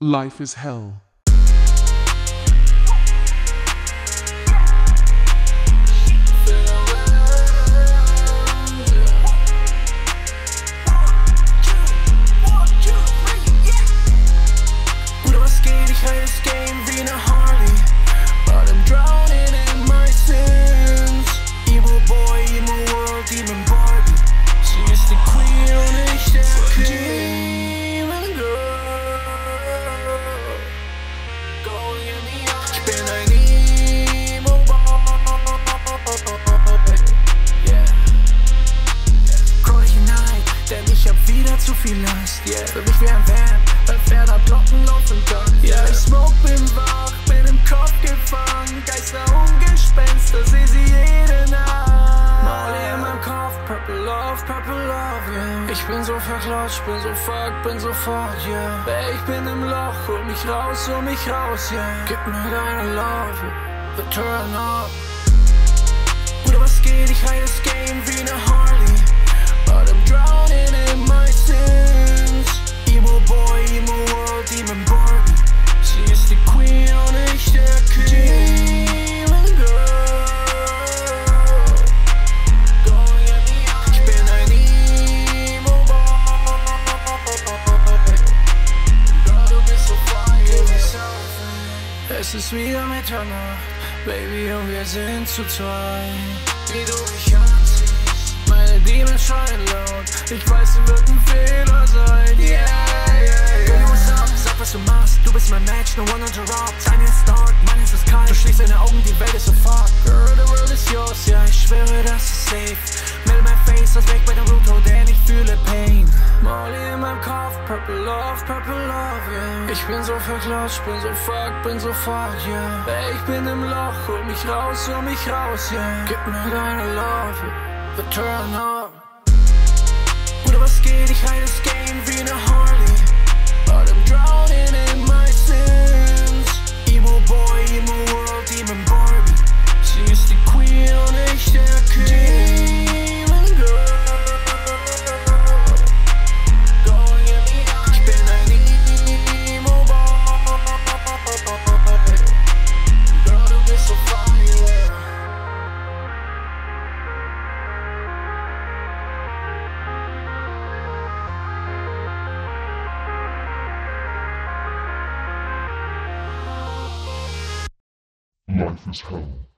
Life is hell. Bruder, was geht? Ich ride das Game wie eine Harley, but I'm drowning in my sins. Emo Boy, Emo World, Demon Barbie. Sie ist die Queen und ich der King. Ich bin ein Emo Boy, yeah. Crawl ich hinein, denn ich hab wieder zu viel Last, yeah. Für mich wie ein Van, weil Pferde Glocken laufen kann, yeah. Ich smoke, bin wach, bin im Kopf gefangen. Geister und Gespenster, seh sie jede Nacht. Molly in meinem Kopf, purple love, yeah. Ich bin so verklatscht, bin so fucked, bin so fort, yeah. Ich bin im Loch, hol mich raus, yeah. Gib mir deine Love, yeah. The turn up. Bruder, was geht? Ich ride das Game wie eine Harley, but I'm drowning in my sins. Emo Boy, Emo World, Demon Barbie. Sie ist die Queen und ich der King. Demon Girl, going at me out. Ich bin ein Emo Boy. Girl, du bist so fine, give me something. Es ist wieder Mitternacht, Baby, und wir sind zu zweit. Wie du mich anziehst, meine Demons schreien laut. Ich weiß, es wird ein Fehler sein, yeah, yeah. Girl, what's up? Sag, was du machst, du bist mein Match, no one interrupt. Dein ist dark, mein ist kalt. Du schließt deine Augen, die Welt ist so fucked. Girl, the world is yours, ja, ich schwöre, das ist safe. Meld mein Face, was weg bei dem Root, denn ich fühle Pain. Molly in meinem Kopf, purple love, yeah. Ich bin so verklatscht, bin so fucked, bin so fort, yeah. Ich bin im Loch, hol mich raus, yeah. Gib mir deine Love, yeah. The turn up. Bruder, was geht? Ich ride das Game wie eine Harley, but I'm drowning in my sins. Emo Boy, Emo World, Demon Barbie. Sie ist die Queen und ich der King. Demon Girl, going at me out. Ich bin ein Emo Boy. Girl, du bist so fire. Life is hell.